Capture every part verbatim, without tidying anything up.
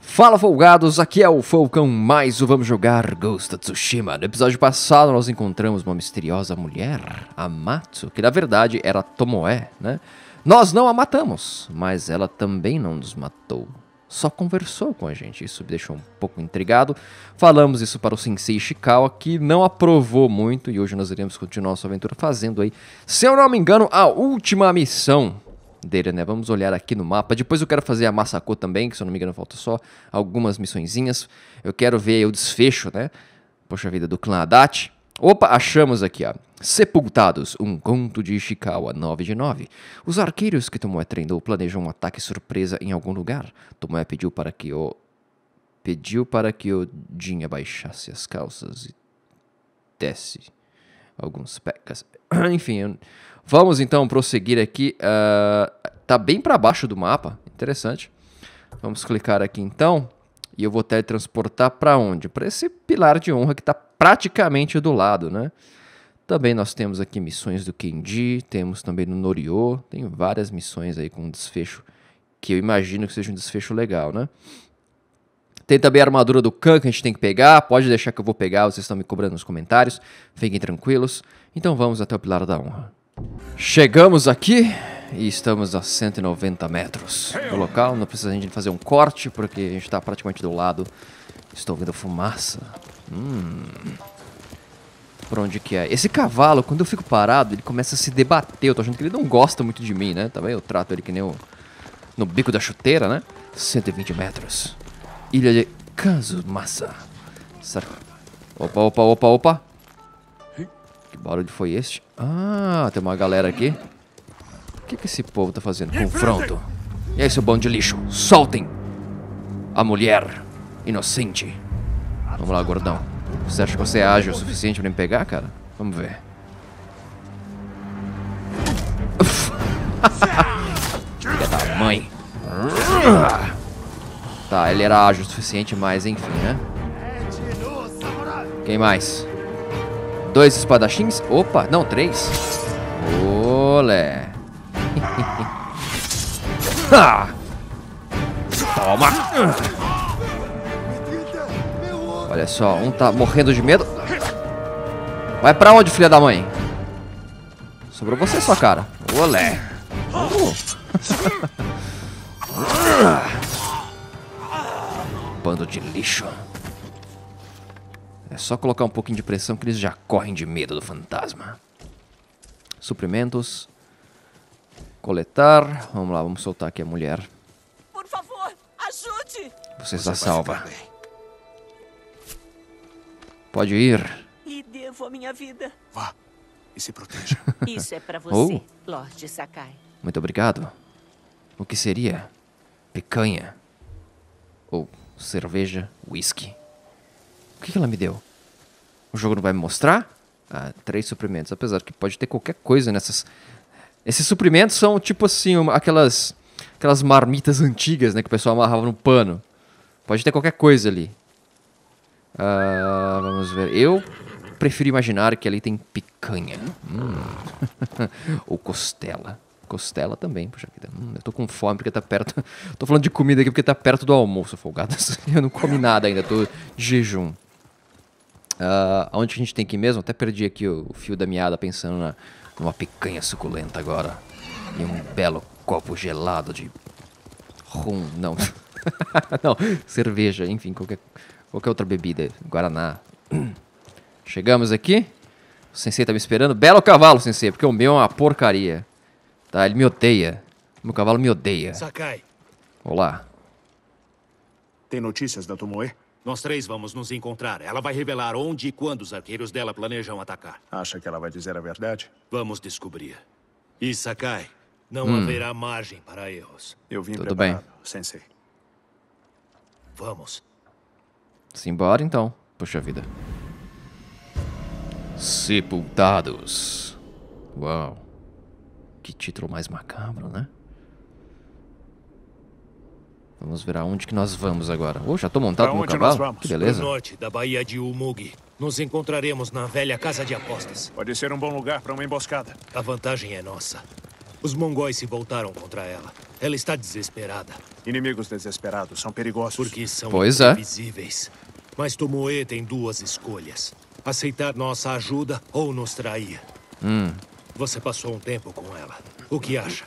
Fala, folgados, aqui é o Falcão, mais o Vamos Jogar Ghost of Tsushima. No episódio passado nós encontramos uma misteriosa mulher, a Matsu, que na verdade era Tomoe, né? Nós não a matamos, mas ela também não nos matou. Só conversou com a gente, isso me deixou um pouco intrigado. Falamos isso para o Sensei Ishikawa, que não aprovou muito, e hoje nós iremos continuar nossa aventura fazendo aí, se eu não me engano, a última missão dele, né? Vamos olhar aqui no mapa. Depois eu quero fazer a Masako também, que se eu não me engano falta só algumas missõezinhas. Eu quero ver aí o desfecho, né? Poxa vida, do clã Adachi. Opa, achamos aqui, ó. Sepultados, um conto de Ishikawa, nove de nove. Os arqueiros que Tomoe treinou planejam um ataque surpresa em algum lugar. Tomoe pediu para que o... Pediu para que o Jin abaixasse as calças e desse alguns pecas. Enfim, eu... vamos então prosseguir aqui. Uh, tá bem para baixo do mapa, interessante. Vamos clicar aqui então. E eu vou teletransportar para onde? Para esse pilar de honra que está praticamente do lado, né? Também nós temos aqui missões do Kenji, temos também no Norio, tem várias missões aí com um desfecho que eu imagino que seja um desfecho legal, né? Tem também a armadura do Khan que a gente tem que pegar, pode deixar que eu vou pegar, vocês estão me cobrando nos comentários, fiquem tranquilos. Então vamos até o pilar da honra. Chegamos aqui e estamos a cento e noventa metros do local, não precisa a gente fazer um corte porque a gente está praticamente do lado. Estou vendo fumaça. Hum... Por onde que é? Esse cavalo, quando eu fico parado, ele começa a se debater. Eu tô achando que ele não gosta muito de mim, né? Tá vendo? Eu trato ele que nem o... no bico da chuteira, né? cento e vinte metros. Ilha de Kazumasa. Opa, opa, opa, opa. Que barulho foi este? Ah, tem uma galera aqui. O que que esse povo tá fazendo? Confronto. E aí, seu bando de lixo? Soltem a mulher inocente. Vamos lá, gordão. Você acha que você é ágil o suficiente pra me pegar, cara? Vamos ver. Filha da mãe. Tá, ele era ágil o suficiente, mas enfim, né? Quem mais? Dois espadachins? Opa, não, três. Olé. Toma. Olha só, um tá morrendo de medo. Vai pra onde, filha da mãe? Sobrou você, sua cara. Olé. Uh. Bando de lixo. É só colocar um pouquinho de pressão que eles já correm de medo do fantasma. Suprimentos. Coletar. Vamos lá, vamos soltar aqui a mulher. Por favor, ajude! Você está salva. Pode ir. E devo a minha vida. Vá e se proteja. Isso é pra você, Oh. Lorde Sakai. Muito obrigado. O que seria? Picanha? Ou cerveja, whisky? O que que ela me deu? O jogo não vai me mostrar? Ah, três suprimentos. Apesar que pode ter qualquer coisa nessas... Esses suprimentos são tipo assim, uma, aquelas, aquelas marmitas antigas, né? Que o pessoal amarrava no pano. Pode ter qualquer coisa ali. Uh, vamos ver. Eu prefiro imaginar que ali tem picanha. Hum. Ou costela. Costela também, puxa vida. Hum, eu tô com fome porque tá perto. Tô falando de comida aqui porque tá perto do almoço, folgadas. Eu não comi nada ainda, tô de jejum. Uh, aonde a gente tem que ir mesmo? Até perdi aqui o, o fio da meada pensando na, numa picanha suculenta agora. E um belo copo gelado de rum. Não. Não, cerveja, enfim, qualquer. Qualquer outra bebida, Guaraná. Chegamos aqui. O Sensei tá me esperando. Belo cavalo, Sensei, porque o meu é uma porcaria. Tá, ele me odeia. O meu cavalo me odeia. Sakai, Olá. tem notícias da Tomoe? Nós três vamos nos encontrar. Ela vai revelar onde e quando os arqueiros dela planejam atacar. Acha que ela vai dizer a verdade? Vamos descobrir. E Sakai, não Hum. haverá margem para erros. Eu vim Tudo preparado, bem. Sensei. Vamos. Simbora então. Puxa vida. Sepultados. Uau. Que título mais macabro, né? Vamos ver aonde que nós vamos agora. Oh, já tô montado Pra no onde cavalo? nós vamos? Que No beleza. norte da Baía de Umugi, nos encontraremos na velha casa de apostas. Pode ser um bom lugar para uma emboscada. A vantagem é nossa. Os mongóis se voltaram contra ela. Ela está desesperada. Inimigos desesperados são perigosos. Porque são Pois é. imprevisíveis. Mas Tomoe tem duas escolhas. Aceitar nossa ajuda ou nos trair. Hum. Você passou um tempo com ela. O que acha?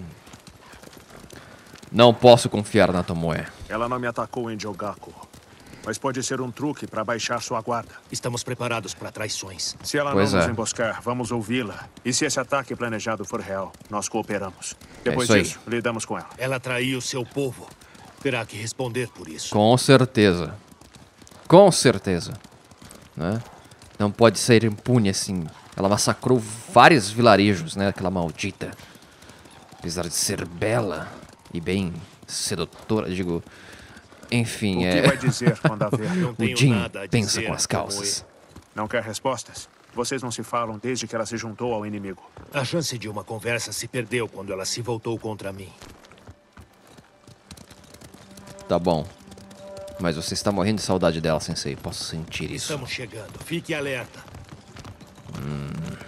Não posso confiar na Tomoe. Ela não me atacou em Jogaku. Mas pode ser um truque para baixar sua guarda. Estamos preparados para traições. Se ela Pois não é. nos emboscar, vamos ouvi-la. E se esse ataque planejado for real, nós cooperamos. É Depois isso aí. disso, lidamos com ela. Ela traiu seu povo. Terá que responder por isso. Com certeza. Com certeza. Né? Não pode ser impune assim. Ela massacrou vários vilarejos, né? Aquela maldita. Apesar de ser bela e bem sedutora, digo... Enfim, O que é... vai dizer quando a ver? Não O tenho Jin nada a pensa dizer, com as calças. Não quer respostas? Vocês não se falam desde que ela se juntou ao inimigo. A chance de uma conversa se perdeu quando ela se voltou contra mim. Tá bom. Mas você está morrendo de saudade dela, Sensei. Posso sentir isso. Estamos chegando. Fique alerta. Hum.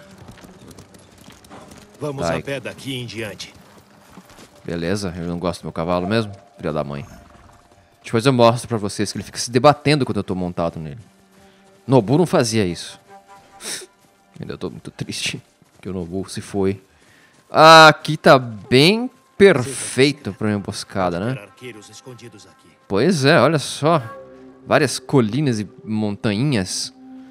Vamos Vai. a pé daqui em diante. Beleza, eu não gosto do meu cavalo mesmo. Filha da mãe. Depois eu mostro pra vocês que ele fica se debatendo quando eu tô montado nele. Nobu não fazia isso. Ainda tô muito triste que o Nobu se foi. Ah, aqui tá bem perfeito pra uma emboscada, né? Ter arqueiros escondidos aqui. Pois é, olha só. Várias colinas e montanhas.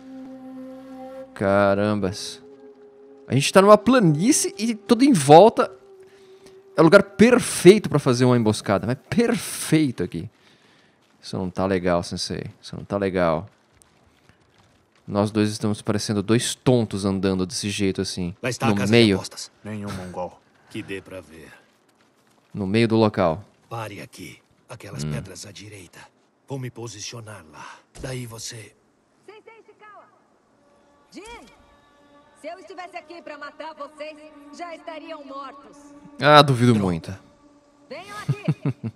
Carambas. A gente tá numa planície e tudo em volta é o lugar perfeito pra fazer uma emboscada. Mas perfeito aqui. Isso não tá legal, Sensei. Isso não tá legal. Nós dois estamos parecendo dois tontos andando desse jeito assim. Lá está No a casa de meio. apostas. Nenhum mongol. Que dê pra ver. No meio do local. Pare aqui. Aquelas Hum. pedras à direita. Vou me posicionar lá. Daí você... Sensei Ishikawa! Jin! Se eu estivesse aqui pra matar vocês, já estariam mortos. Ah, duvido muito. Venham aqui!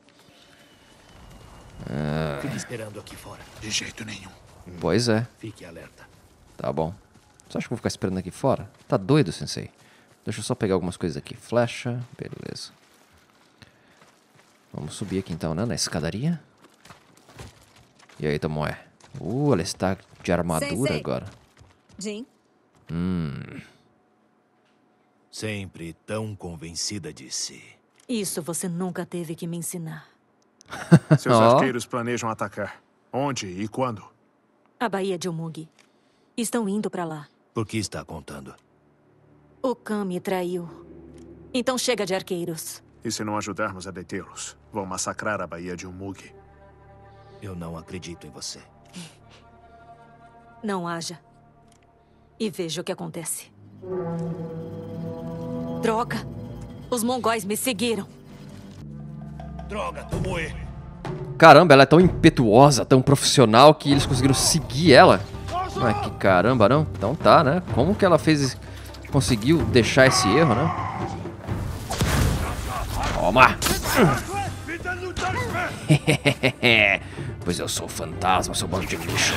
Fique esperando aqui fora. De jeito nenhum. Pois é. Fique alerta. Tá bom. Você acha que eu vou ficar esperando aqui fora? Tá doido, Sensei? Deixa eu só pegar algumas coisas aqui. Flecha. Beleza. Vamos subir aqui então, né? Na escadaria. E aí, Tomoe? Uh, ela está de armadura Sensei. agora. Jin, Hum. Sempre tão convencida de si. Isso você nunca teve que me ensinar. Seus Ó. arqueiros planejam atacar. Onde e quando? A Baía de Umugi. Estão indo pra lá. Por que está contando? O Khan me traiu. Então chega de arqueiros. E se não ajudarmos a detê-los, vão massacrar a Baía de Umugi. Eu não acredito em você. Não haja. E veja o que acontece. Droga! Os mongóis me seguiram. Droga, Tomoe! Caramba, ela é tão impetuosa, tão profissional que eles conseguiram seguir ela. Não é que caramba, não? Então tá, né? Como que ela fez... Conseguiu deixar esse erro, né? Toma! Pois eu sou o fantasma, seu bando de lixo.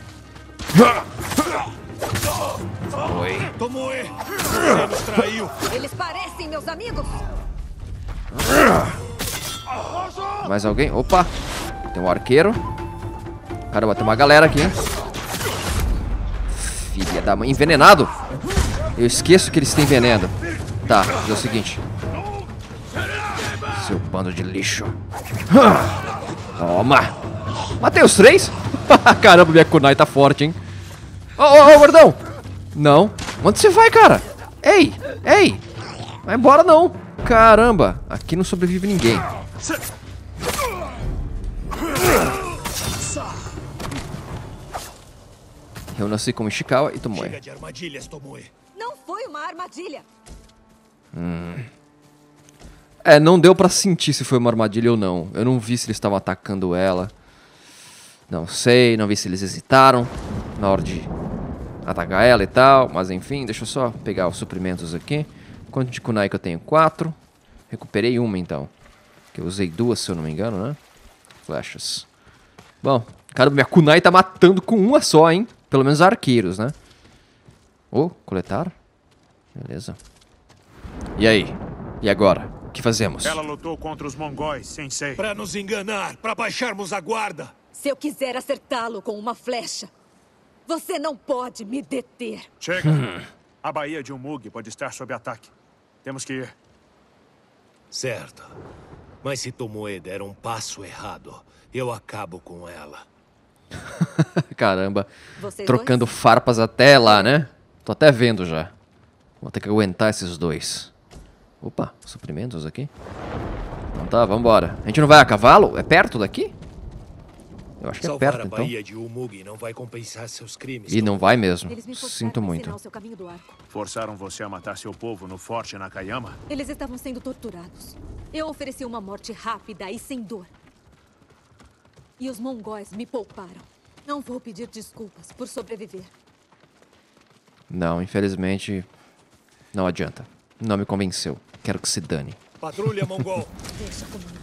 Foi. Tomoe! Você nos traiu! eles parecem meus amigos! Mais alguém? Opa! Tem um arqueiro. Caramba, tem uma galera aqui, hein? Filha da mãe. Envenenado! Eu esqueço que eles têm veneno. Tá, é o seguinte. Seu bando de lixo. Toma! Matei os três? Caramba, minha kunai tá forte, hein? Ô, ô, ô, gordão! Não. Onde você vai, cara? Ei! Ei! Vai embora, não! Caramba! Aqui não sobrevive ninguém. Eu nasci como Ishikawa e Tomoe. Chega de armadilhas, Tomoe. Não foi uma armadilha! É, não deu pra sentir se foi uma armadilha ou não. Eu não vi se eles estavam atacando ela. Não sei, não vi se eles hesitaram na hora de atacar ela e tal. Mas enfim, deixa eu só pegar os suprimentos aqui. Quanto de kunai que eu tenho? Quatro. Recuperei uma então. Que eu usei duas, se eu não me engano, né? Flechas. Bom, cara, minha kunai tá matando com uma só, hein? Pelo menos arqueiros, né? Oh, coletar. Beleza. E aí? E agora? O que fazemos? Ela lutou contra os mongóis, Sensei. Pra nos enganar, pra baixarmos a guarda. Se eu quiser acertá-lo com uma flecha, você não pode me deter. Chega. A Baía de Umug pode estar sob ataque. Temos que ir. Certo. Mas se Tomoe der um passo errado, eu acabo com ela. Caramba. Vocês Trocando dois? farpas até lá, né? Tô até vendo já. Vou ter que aguentar esses dois. Opa, suprimentos aqui. Então tá, vambora. A gente não vai a cavalo? É perto daqui? Eu acho que é Salvar perto, a então. Baía de Umug não vai compensar seus crimes. E não vai mesmo. Eles me forçaram Sinto a muito. ensinar o seu caminho do arco. Forçaram você a matar seu povo no forte Nakayama? Eles estavam sendo torturados. Eu ofereci uma morte rápida e sem dor. E os mongóis me pouparam. Não vou pedir desculpas por sobreviver. Não, infelizmente, não adianta. Não me convenceu. Quero que se dane. Patrulha mongol. Deixa comigo.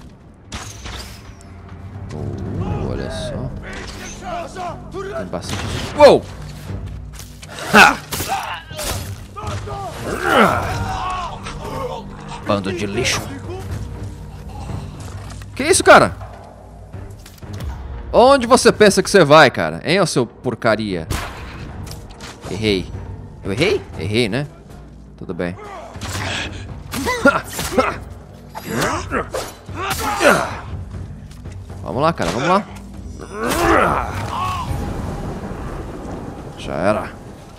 Oh, olha só. Tem bastante... Uou! Ha! Bando de lixo. Que isso, cara? Onde você pensa que você vai, cara? Hein, ô seu porcaria? Errei. Eu errei? Errei, né? Tudo bem. Vamos lá, cara, vamos lá. Já era.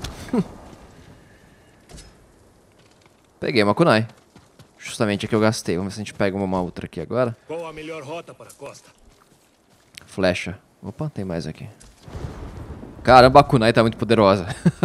Peguei uma kunai. Justamente a que eu gastei. Vamos ver se a gente pega uma outra aqui agora. Qual a melhor rota para a costa? Flecha. Opa, tem mais aqui. Caramba, a kunai tá muito poderosa.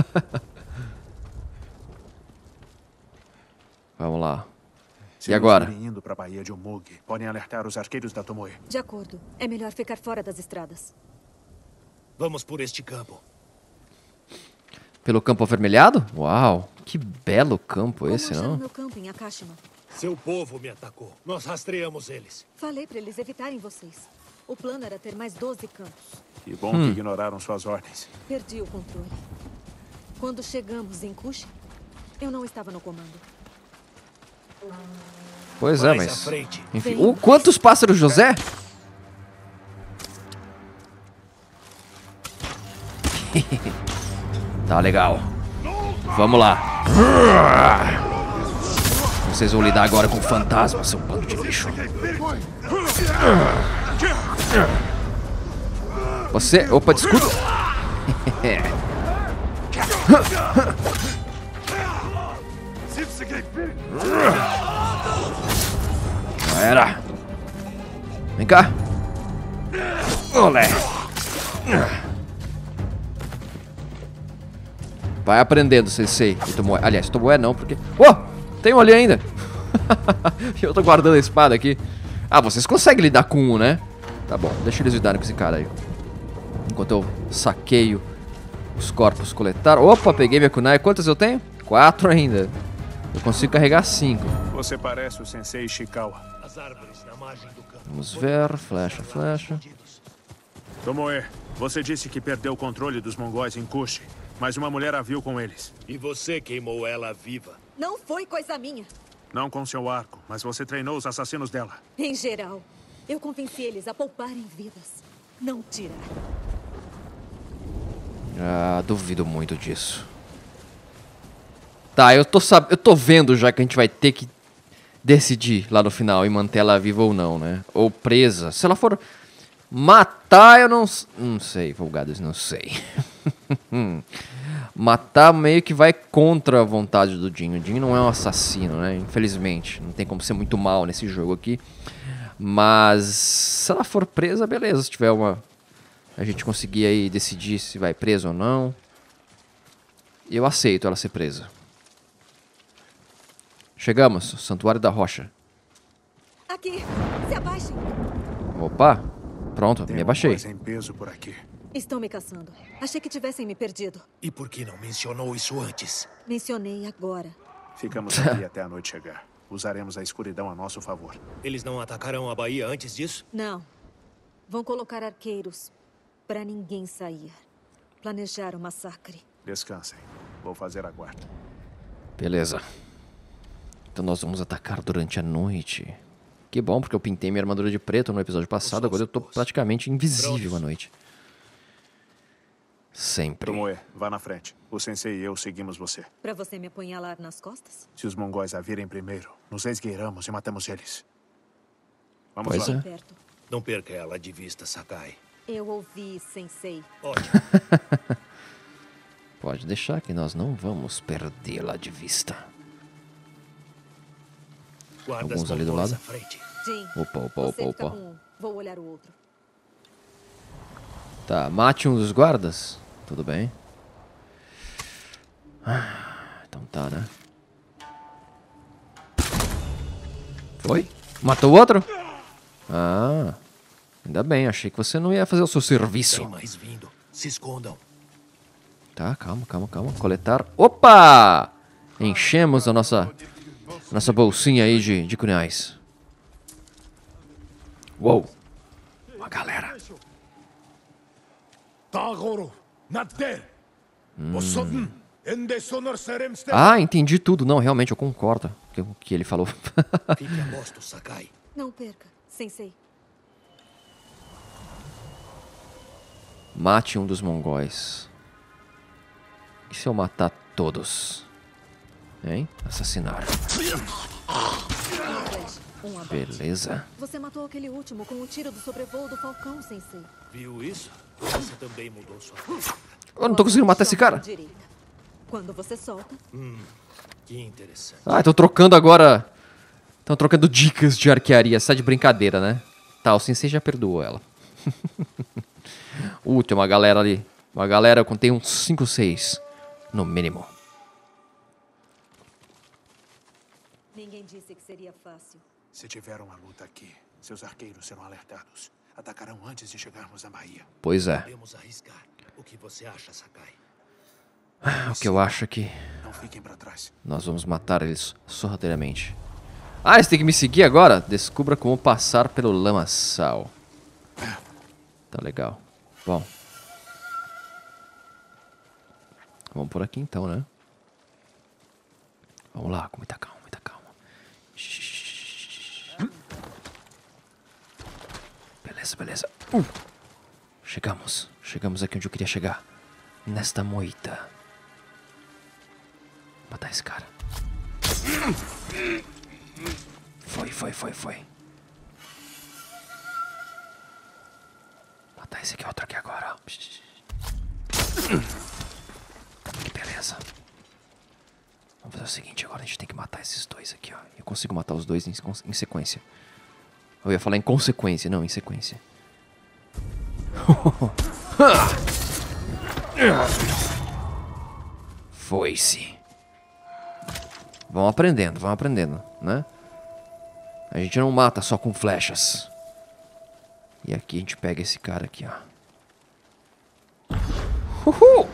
Vamos lá. Se E agora? nos virem indo para a Baía de Umug, podem alertar os arqueiros da Tomoe. De acordo. É melhor ficar fora das estradas. Vamos por este campo. Pelo campo avermelhado? Uau, que belo campo Como esse, acharam não? meu campo em Akashima? Seu povo me atacou. Nós rastreamos eles. Falei pra eles evitarem vocês. O plano era ter mais doze campos. Que bom que ignoraram suas ordens. Perdi o controle. Quando chegamos em Kush, eu não estava no comando. Pois é, Mais à mas... frente. Enfim, uh, quantos pássaros, José? Tá legal. Vamos lá. Vocês vão lidar agora com o fantasma, seu bando de lixo. Você... Opa, desculpa. Já era. Vem cá. Olé. Vai aprendendo, Sensei. E Tomoe. Aliás, Tomoe não, porque... Oh! Tem um ali ainda. Eu tô guardando a espada aqui. Ah, vocês conseguem lidar com um, né? Tá bom, deixa eles lidarem com esse cara aí. Enquanto eu saqueio os corpos coletados. Opa, peguei minha kunai. Quantas eu tenho? Quatro ainda. Eu consigo carregar cinco. Você parece o Sensei Ishikawa. As árvores na margem do campo. Vamos ver. Flecha, flecha. Tomoe, você disse que perdeu o controle dos mongóis em Kush, mas uma mulher a viu com eles. E você queimou ela viva. Não foi coisa minha. Não com seu arco, mas você treinou os assassinos dela. Em geral, eu convenci eles a pouparem vidas, não tirar. Ah, duvido muito disso. Tá, eu tô, sab... eu tô vendo já que a gente vai ter que decidir lá no final e manter ela viva ou não, né? Ou presa. Se ela for matar, eu não... Não sei, Folgados, não sei. Matar meio que vai contra a vontade do Jin. O Jin não é um assassino, né? Infelizmente. Não tem como ser muito mal nesse jogo aqui. Mas se ela for presa, beleza. Se tiver uma... A gente conseguir aí decidir se vai presa ou não. Eu aceito ela ser presa. Chegamos. Santuário da Rocha. Aqui, se abaixem. Opa. Pronto, Tem me uma abaixei. coisa em peso por aqui. Estão me caçando. Achei que tivessem me perdido. E por que não mencionou isso antes? Mencionei agora. Ficamos aqui até a noite chegar. Usaremos a escuridão a nosso favor. Eles não atacaram a Baía antes disso? Não. Vão colocar arqueiros para ninguém sair. Planejar o massacre. Descansem. Vou fazer a guarda. Beleza. Então nós vamos atacar durante a noite. Que bom, porque eu pintei minha armadura de preto no episódio passado. Agora eu tô praticamente invisível à noite. Sempre. Tomoe, vá na frente. O sensei e eu seguimos você. Pra você me apunhalar nas costas? Se os mongóis a virem primeiro, nos esgueiramos e matamos eles. Vamos Pois lá. é. Perto. Não perca ela de vista, Sakai. Eu ouvi, sensei. Ótimo. Pode deixar que nós não vamos perdê-la de vista. Guarda Alguns as ali do mongóis lado. à frente. Jim, Opa, opa, opa, você fica opa. com um. Vou olhar o outro. Tá, mate um dos guardas. Tudo bem. Ah, então tá, né? Foi? Matou o outro? Ah, ainda bem. Achei que você não ia fazer o seu serviço. Tem mais vindo. Se escondam. Tá, calma, calma, calma. Coletar. Opa! Enchemos a nossa, nossa bolsinha aí de, de cunhais. Uou! Uma galera. Hum. Ah, entendi tudo. Não, realmente, eu concordo com o que ele falou. Fique a posto, Sakai. Não perca, sensei. Mate um dos mongóis. E se eu matar todos? Hein? Assassinar. Um abate. Beleza. Você matou aquele último com o tiro do sobrevoo do falcão, sensei. Viu isso? Você também mudou sua vida. Eu não tô conseguindo matar esse cara. Direita. Quando você solta, Que interessante. Ah, tô trocando agora. Estão trocando dicas de arquearia. Sai de brincadeira, né? Tá, o sensei já perdoou ela. Uh, tem uma galera ali. Uma galera, eu contei uns cinco, seis. No mínimo. ninguém disse que seria fácil. Se tiver uma luta aqui, seus arqueiros serão alertados. Atacarão antes de chegarmos à Bahia. Pois é. Podemos arriscar. O que você acha, Sakai? O que eu acho é que Não fiquem pra trás. nós vamos matar eles sorrateiramente. Ah, você tem que me seguir agora? Descubra como passar pelo lamaçal. Tá legal. Bom. Vamos por aqui então, né? Vamos lá, com muita calma, muita calma. Shhh. Beleza, beleza. Uh. Chegamos. Chegamos aqui onde eu queria chegar. Nesta moita. Matar esse cara. Foi, foi, foi, foi. Matar esse aqui, outro aqui agora. Que beleza. Vamos fazer o seguinte, agora a gente tem que matar esses dois aqui, ó. Eu consigo matar os dois em, em sequência. Eu ia falar em consequência, não, em sequência. Foi-se. Vão aprendendo, vão aprendendo, né? A gente não mata só com flechas. E aqui a gente pega esse cara aqui, ó. Uhul!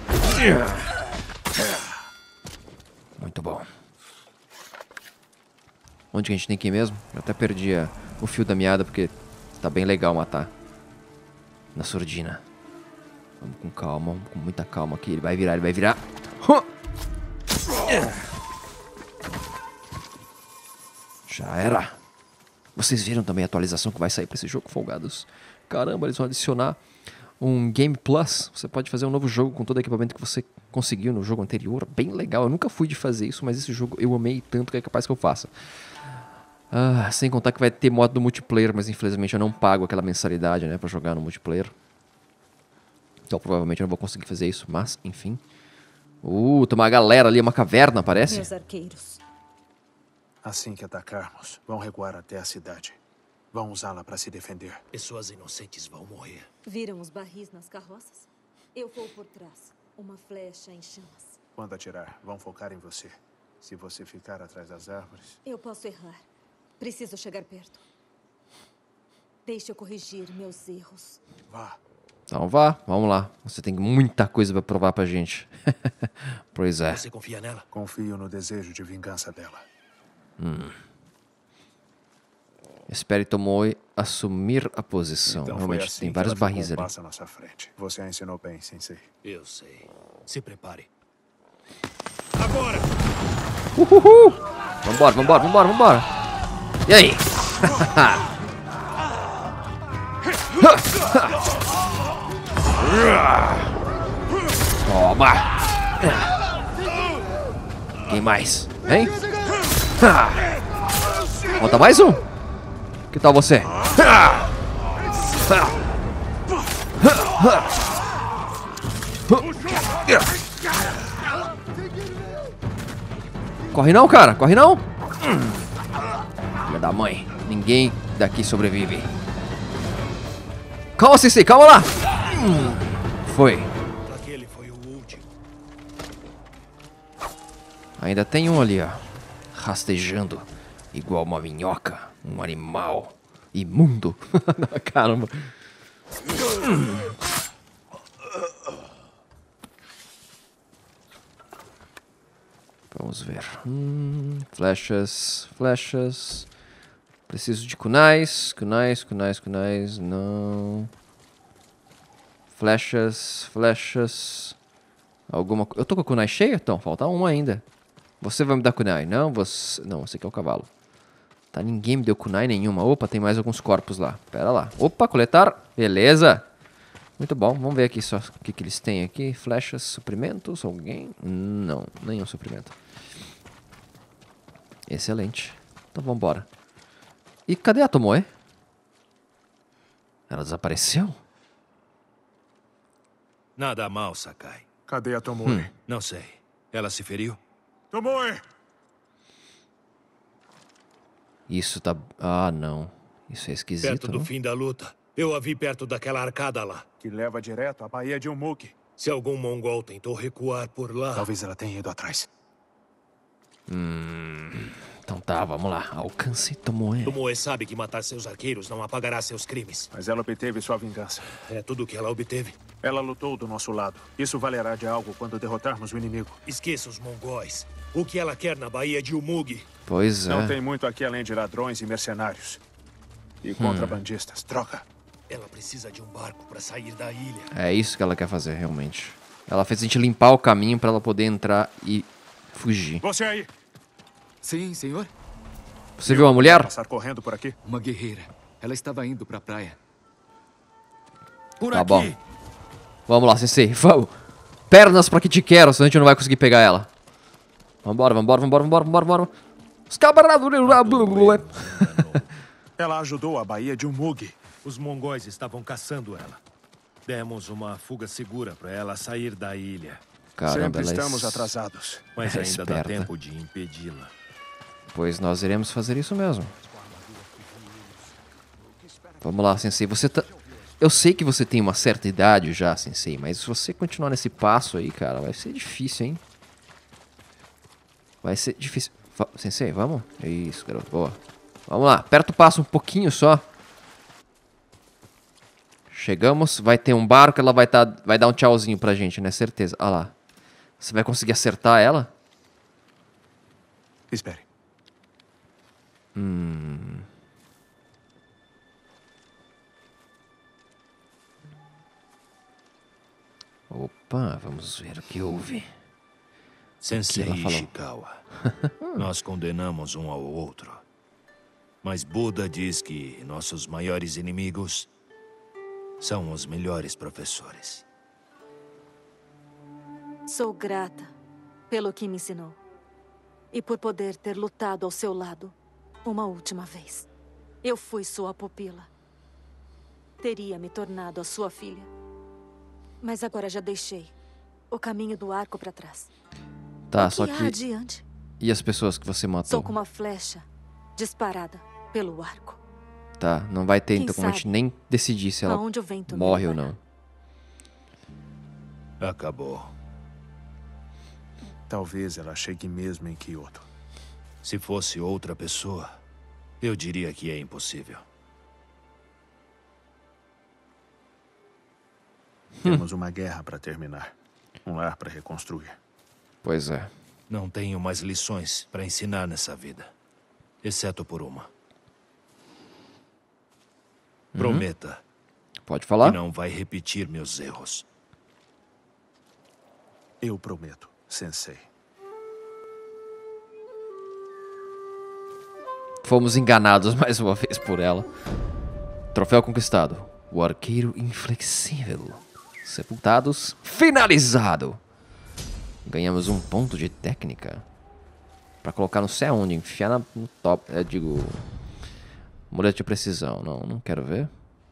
Muito bom. Onde que a gente tem que ir mesmo? Eu até perdi a, o fio da meada, porque tá bem legal matar. Na surdina. Vamos com calma, vamos com muita calma aqui. Ele vai virar, ele vai virar. Já era. Vocês viram também a atualização que vai sair pra esse jogo, folgados? Caramba, eles vão adicionar um Game Plus. Você pode fazer um novo jogo com todo o equipamento que você conseguiu no jogo anterior. Bem legal. Eu nunca fui de fazer isso, mas esse jogo eu amei tanto que é capaz que eu faça. Ah, sem contar que vai ter modo do multiplayer, mas infelizmente eu não pago aquela mensalidade, né, pra jogar no multiplayer. Então provavelmente eu não vou conseguir fazer isso, mas enfim. Uh, tem uma galera ali, uma caverna, parece. Meus arqueiros. Assim que atacarmos, vão recuar até a cidade. Vão usá-la para se defender. Pessoas inocentes vão morrer. Viram os barris nas carroças? Eu vou por trás. Uma flecha em chamas. Quando atirar, vão focar em você. Se você ficar atrás das árvores... Eu posso errar. Preciso chegar perto. Deixe eu corrigir meus erros. Vá. Então vá, vamos lá. Você tem muita coisa pra provar pra gente. Pois é. Você confia nela? Confio no desejo de vingança dela. Hum. Espere Tomoe assumir a posição. Então Realmente foi assim tem que vários ela ficou barris um ali. passo à nossa frente. Você a ensinou bem, sensei. Eu sei. Se prepare. Agora! Uhul! Vambora, vambora, vambora, vambora. E aí? Toma! Quem mais? Vem! Falta mais um! Que tal você? Corre não, cara! Corre não! Filha da mãe. Ninguém daqui sobrevive. Calma, Sensei! Calma lá! Foi. Aquele foi o último. Ainda tem um ali, ó. Rastejando. Igual uma minhoca. Um animal. Imundo. Caramba. Vamos ver. Hum, flechas. Flechas. Preciso de kunais. Kunais, kunais, kunais. Não. Flechas. Flechas. Alguma coisa. Eu tô com a kunai cheia? Então, falta uma ainda. Você vai me dar kunai? Não, você... Não, você quer o cavalo. Tá, ninguém me deu kunai nenhuma. Opa, tem mais alguns corpos lá. Pera lá. Opa, coletar. Beleza. Muito bom. Vamos ver aqui só o que, que eles têm aqui. Flechas, suprimentos. Alguém? Não, nenhum suprimento. Excelente. Então vamos embora. E cadê a Tomoe? Ela desapareceu? Nada mal, Sakai. Cadê a Tomoe? Hum. Não sei. Ela se feriu? Tomoe! Isso tá... Ah, não. Isso é esquisito, Perto do não? fim da luta. Eu a vi perto daquela arcada lá. Que leva direto à Baía de Umuki. Se algum mongol tentou recuar por lá... Talvez ela tenha ido atrás. Então tá, vamos lá. Alcance Tomoe. Tomoe sabe que matar seus arqueiros não apagará seus crimes. Mas ela obteve sua vingança. É tudo o que ela obteve. Ela lutou do nosso lado. Isso valerá de algo quando derrotarmos o inimigo. Esqueça os mongóis. O que ela quer na Baía de Umugi? Pois é. Não tem muito aqui além de ladrões e mercenários. E contrabandistas. Troca. Ela precisa de um barco para sair da ilha. É isso que ela quer fazer, realmente. Ela fez a gente limpar o caminho pra ela poder entrar e fugir. Você aí! Sim, senhor. Você viu a mulher? Passar correndo por aqui? Uma guerreira. Ela estava indo pra praia. Por Tá aqui. bom. Vamos lá, Sensei. Vamos. Pernas pra que te quero, senão a gente não vai conseguir pegar ela. Vambora, vambora, vambora, vambora, vambora, vambora. Os camaradas... Ela ajudou a Baía de Umugi. Os mongóis estavam caçando ela. Demos uma fuga segura para ela sair da ilha. Caramba, Sempre ela é estamos es- Mas atrasados. É ainda dá esperta. tempo de impedi-la. Pois nós iremos fazer isso mesmo. Vamos lá, Sensei. Você tá... Eu sei que você tem uma certa idade já, Sensei, mas se você continuar nesse passo aí, cara, vai ser difícil, hein? Vai ser difícil. Va- Sensei, vamos? Isso, garoto. Boa. Vamos lá. Aperta o passo um pouquinho só. Chegamos. Vai ter um barco. Ela vai, tá... vai dar um tchauzinho pra gente, né? Certeza. Olha lá. Você vai conseguir acertar ela? Espere. Opa, vamos ver o que houve. Sensei ela falou? Ishikawa, nós condenamos um ao outro. Mas Buda diz que nossos maiores inimigos são os melhores professores. Sou grata pelo que me ensinou. E por poder ter lutado ao seu lado uma última vez. Eu fui sua pupila. Teria me tornado a sua filha. Mas agora já deixei o caminho do arco pra trás. Tá, O só que há que... adiante? E as pessoas que você matou? Sou como uma flecha disparada pelo arco. Tá, não vai ter Quem então como a gente sabe nem decidir se ela aonde o vento me morre ou levará. não. Acabou. Talvez ela chegue mesmo em Kyoto. Se fosse outra pessoa, eu diria que é impossível. Temos uma guerra para terminar. Um lar para reconstruir. Pois é. Não tenho mais lições para ensinar nessa vida. Exceto por uma. Prometa Pode falar? que não vai repetir meus erros. Eu prometo, Sensei. Fomos enganados mais uma vez por ela. Troféu conquistado. O arqueiro inflexível. Sepultados. Finalizado. Ganhamos um ponto de técnica. Pra colocar não sei aonde. Enfiar na, no top. Eu digo... Muleta de precisão. Não, não quero ver.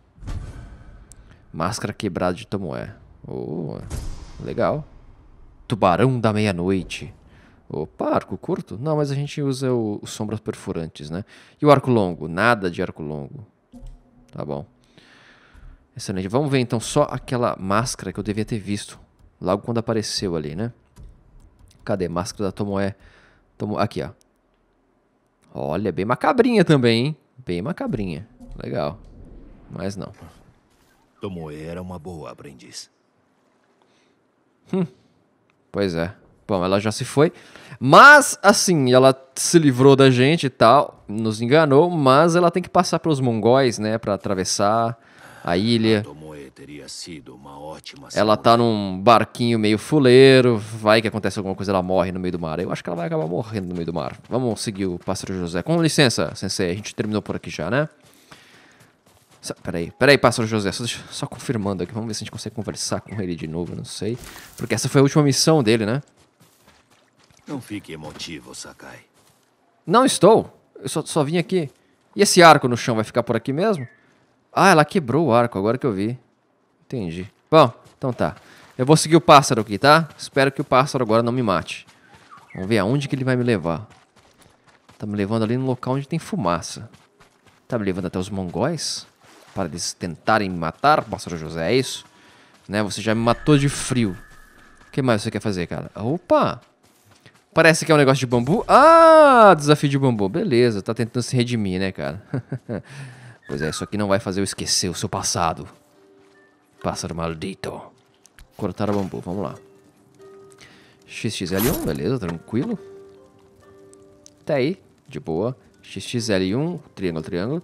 Máscara quebrada de Tomoe. Oh, legal. Tubarão da meia-noite. Opa, arco curto? Não, mas a gente usa o, os sombras perfurantes, né? E o arco longo? Nada de arco longo. Tá bom. Excelente. Vamos ver então só aquela máscara que eu devia ter visto. Logo quando apareceu ali, né? Cadê? Máscara da Tomoe. Tomo... Aqui, ó. Olha, bem macabrinha também, hein? Bem macabrinha. Legal. Mas não. Tomoe era uma boa aprendiz. Hum. Pois é. Bom, ela já se foi. Mas, assim, ela se livrou da gente e tal. Nos enganou. Mas ela tem que passar pelos mongóis, né? Pra atravessar a ilha. Tomoe teria sido uma ótima Ela tá num barquinho meio fuleiro. Vai que acontece alguma coisa, ela morre no meio do mar. Eu acho que ela vai acabar morrendo no meio do mar. Vamos seguir o Pássaro José. Com licença, sensei. A gente terminou por aqui já, né? Peraí, peraí, Pássaro José, só, só confirmando aqui, vamos ver se a gente consegue conversar com ele de novo, não sei. Porque essa foi a última missão dele, né? Não fique emotivo, Sakai. Não estou, eu só, só vim aqui. E esse arco no chão vai ficar por aqui mesmo? Ah, ela quebrou o arco, agora que eu vi. Entendi. Bom, então tá. Eu vou seguir o pássaro aqui, tá? Espero que o pássaro agora não me mate. Vamos ver aonde que ele vai me levar. Tá me levando ali no local onde tem fumaça. Tá me levando até os mongóis? Para eles tentarem me matar, Pássaro José, é isso? Né? Você já me matou de frio. O que mais você quer fazer, cara? Opa! Parece que é um negócio de bambu. Ah, desafio de bambu. Beleza, tá tentando se redimir, né, cara? Pois é, isso aqui não vai fazer eu esquecer o seu passado. Pássaro maldito. Cortar o bambu, vamos lá. X X L um, beleza, tranquilo. Até aí, de boa. X X L um, triângulo, triângulo.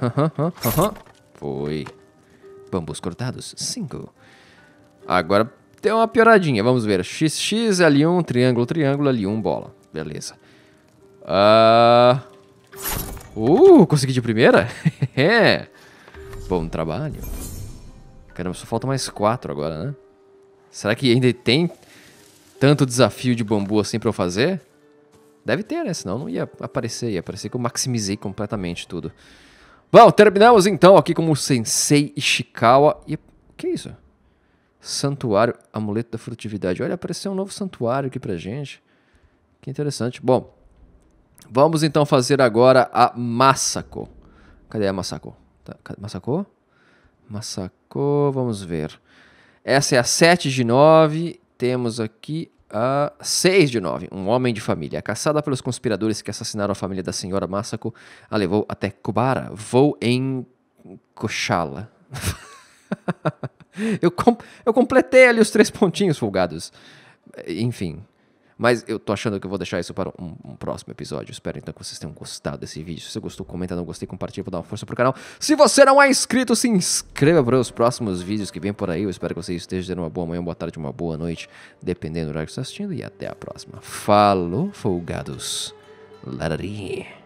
Foi. Bambus cortados, cinco. Agora tem uma pioradinha, vamos ver. X X, L um, triângulo, triângulo, L um, bola. Beleza. Uh, uh consegui de primeira? É. Bom trabalho. Caramba, só falta mais quatro agora, né? Será que ainda tem tanto desafio de bambu assim pra eu fazer? Deve ter, né? Senão não ia aparecer. Ia aparecer que eu maximizei completamente tudo. Bom, terminamos então aqui com o Sensei Ishikawa. E o que é isso? Santuário, amuleto da frutividade. Olha, apareceu um novo santuário aqui pra gente. Que interessante. Bom, vamos então fazer agora a Masako. Cadê a Masako? Tá, Masako? Masako, vamos ver. Essa é a sete de nove. Temos aqui a seis de nove. Um homem de família. Caçada pelos conspiradores que assassinaram a família da senhora Masako, a levou até Kubara. Vou em Koshala. eu, com... eu completei ali os três pontinhos folgados. Enfim. Mas eu tô achando que eu vou deixar isso para um, um próximo episódio. Espero então que vocês tenham gostado desse vídeo. Se você gostou, comenta, não gostei, compartilha para dar uma força pro canal. Se você não é inscrito, se inscreva para os próximos vídeos que vem por aí. Eu espero que você esteja tendo uma boa manhã, uma boa tarde, uma boa noite, dependendo do horário que você está assistindo. E até a próxima. Falou, folgados. Larari.